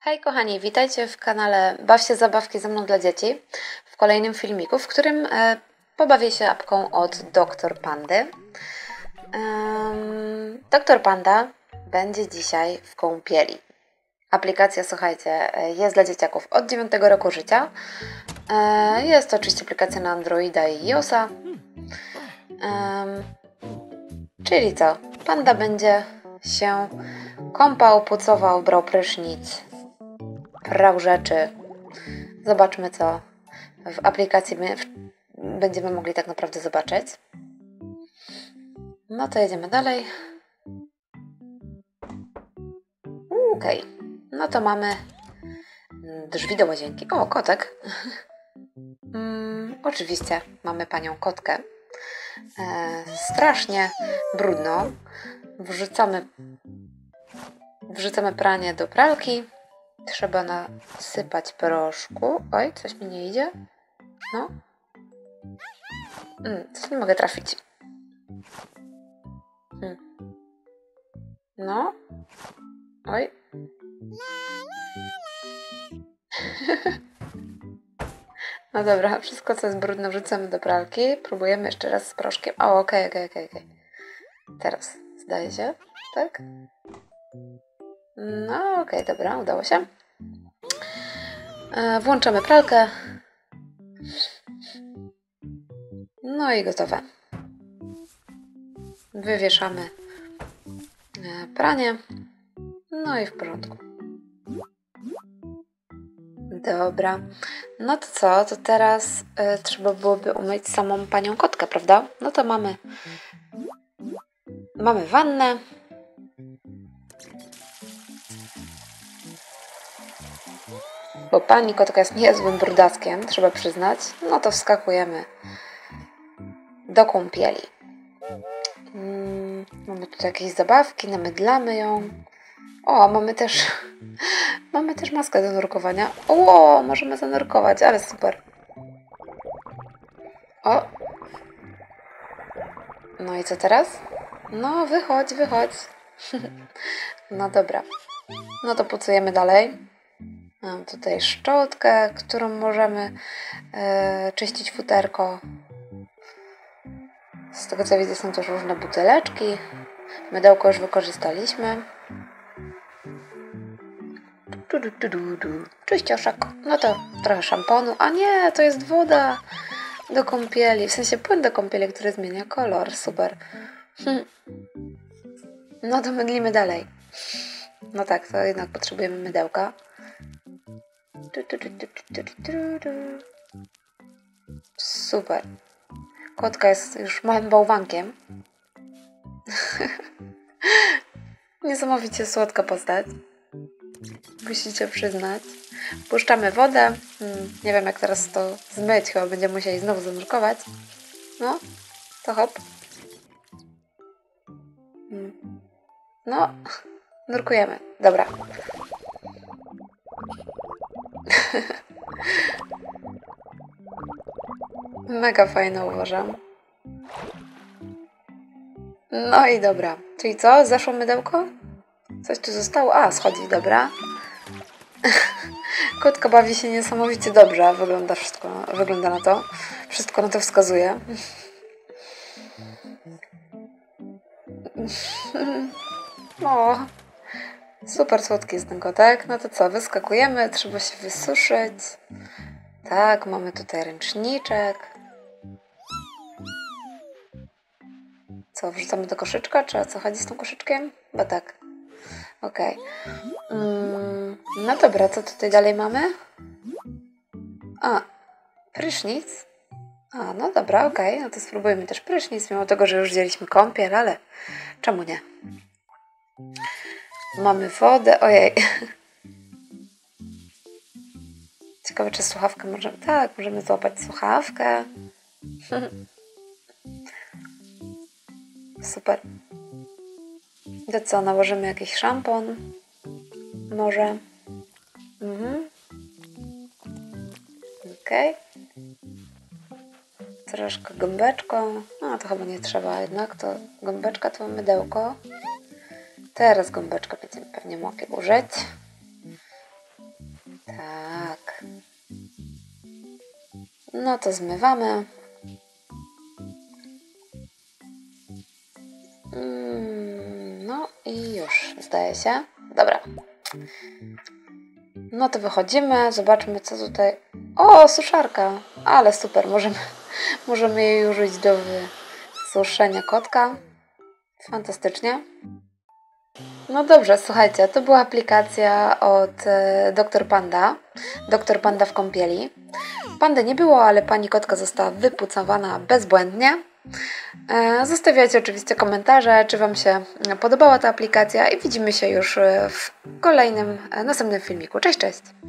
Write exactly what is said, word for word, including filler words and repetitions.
Hej kochani, witajcie w kanale Baw się zabawki ze mną dla dzieci w kolejnym filmiku, w którym e, pobawię się apką od doktor Pandy. Um, doktor Panda będzie dzisiaj w kąpieli. Aplikacja, słuchajcie, jest dla dzieciaków od dziewiątego roku życia. E, jest to oczywiście aplikacja na Androida i iOSa. Um, czyli co? Panda będzie się kąpał, pucował, brał prysznic, prał rzeczy. Zobaczmy, co w aplikacji będziemy mogli tak naprawdę zobaczyć. No to jedziemy dalej. Okej. Okay. No to mamy drzwi do łazienki. O, kotek. Hmm, oczywiście mamy panią kotkę. E, strasznie brudno. Wrzucamy, wrzucamy pranie do pralki. Trzeba nasypać proszku. Oj, coś mi nie idzie. No. Hmm, coś nie mogę trafić. Hmm. No. Oj. No dobra, wszystko co jest brudne wrzucamy do pralki. Próbujemy jeszcze raz z proszkiem. O, okej, okej, okej, okej. Teraz zdaje się, tak? No, okej, okay, dobra, udało się. E, włączamy pralkę. No i gotowe. Wywieszamy pranie. No i w porządku. Dobra. No to co? To teraz y, trzeba byłoby umyć samą panią kotkę, prawda? No to mamy mamy wannę. Bo pani kotka jest niezłym brudaskiem, trzeba przyznać. No to wskakujemy do kąpieli. Hmm, mamy tutaj jakieś zabawki, namydlamy ją. O, mamy też mamy też maskę do nurkowania. O, możemy zanurkować, ale super. O. No i co teraz? No, wychodź, wychodź. No dobra. No to pucujemy dalej. Mam tutaj szczotkę, którą możemy e, czyścić futerko. Z tego co widzę, są też różne buteleczki. Mydełko już wykorzystaliśmy. Du, du, du, du, du. Czyścioszek. No to trochę szamponu. A nie, to jest woda do kąpieli. W sensie płyn do kąpieli, który zmienia kolor. Super. Hm. No to mydlimy dalej. No tak, to jednak potrzebujemy mydełka. Du, du, du, du, du, du, du. Super. Kotka jest już małym bałwankiem. Niesamowicie słodka postać. Musicie przyznać. Puszczamy wodę. Hmm, nie wiem jak teraz to zmyć. Chyba będziemy musieli znowu zanurkować. No, to hop. Hmm. No, nurkujemy. Dobra. Mega fajne uważam. No i dobra. Czyli co? Zaszło mydełko? Coś tu zostało? A, schodzi, dobra. Kotka bawi się niesamowicie dobrze. Wygląda wszystko, wygląda na to. Wszystko na to wskazuje. O, super słodki jest ten kotek. No to co? Wyskakujemy. Trzeba się wysuszyć. Tak, mamy tutaj ręczniczek. Co, wrzucamy do koszyczka? Czy o co chodzi z tym koszyczkiem? Bo tak. Okej. Okay. Mm, no dobra, co tutaj dalej mamy? A, prysznic. A, no dobra, okej. Okay. No to spróbujmy też prysznic, mimo tego, że już wzięliśmy kąpiel, ale czemu nie? Mamy wodę. Ojej. Ciekawe, czy słuchawkę możemy... Tak, możemy złapać słuchawkę. Super. To co, nałożymy jakiś szampon? Może? Mhm. Okej. Okay. Troszkę gąbeczką. No, to chyba nie trzeba jednak. To gąbeczka to mydełko. Teraz gąbeczkę będziemy pewnie mogli użyć. No to zmywamy. No i już, zdaje się. Dobra. No to wychodzimy, zobaczmy co tutaj... O, suszarka! Ale super, możemy, możemy jej użyć do wysuszenia kotka. Fantastycznie. No dobrze, słuchajcie, to była aplikacja od e, doktor Panda. doktor Panda w kąpieli. Pandy nie było, ale pani kotka została wypucowana bezbłędnie. E, zostawiajcie oczywiście komentarze, czy Wam się podobała ta aplikacja i widzimy się już w kolejnym, e, następnym filmiku. Cześć, cześć!